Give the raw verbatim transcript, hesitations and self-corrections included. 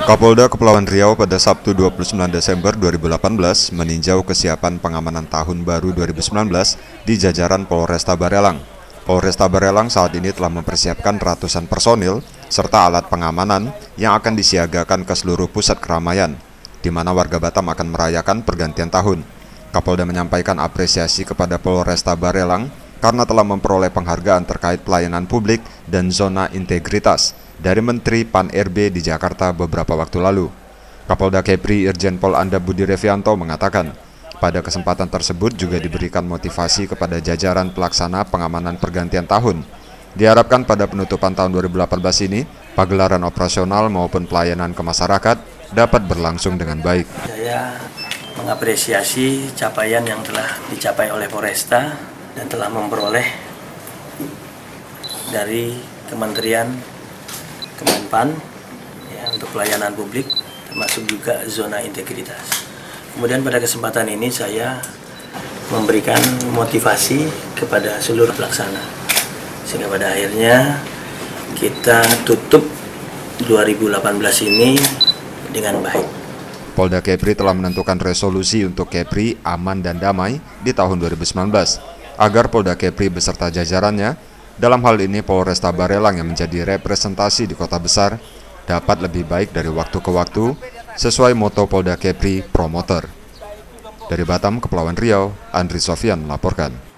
Kapolda Kepulauan Riau pada Sabtu dua puluh sembilan Desember dua ribu delapan belas meninjau kesiapan pengamanan Tahun Baru dua ribu sembilan belas di jajaran Polresta Barelang. Polresta Barelang saat ini telah mempersiapkan ratusan personil serta alat pengamanan yang akan disiagakan ke seluruh pusat keramaian, di mana warga Batam akan merayakan pergantian tahun. Kapolda menyampaikan apresiasi kepada Polresta Barelang karena telah memperoleh penghargaan terkait pelayanan publik dan zona integritas dari Menteri Pan R B di Jakarta beberapa waktu lalu. Kapolda Kepri Irjen Pol Anda Budi Revianto mengatakan, pada kesempatan tersebut juga diberikan motivasi kepada jajaran pelaksana pengamanan pergantian tahun. Diharapkan pada penutupan tahun dua ribu delapan belas ini, pagelaran operasional maupun pelayanan ke masyarakat dapat berlangsung dengan baik. Saya mengapresiasi capaian yang telah dicapai oleh Polresta dan telah memperoleh dari Kementerian Kemenpan ya, untuk pelayanan publik, termasuk juga zona integritas. Kemudian pada kesempatan ini saya memberikan motivasi kepada seluruh pelaksana, sehingga pada akhirnya kita tutup dua ribu delapan belas ini dengan baik. Polda Kepri telah menentukan resolusi untuk Kepri aman dan damai di tahun dua ribu sembilan belas, agar Polda Kepri beserta jajarannya, dalam hal ini Polresta Barelang yang menjadi representasi di kota besar, dapat lebih baik dari waktu ke waktu, sesuai moto Polda Kepri Promoter. Dari Batam, Kepulauan Riau, Andri Sofyan melaporkan.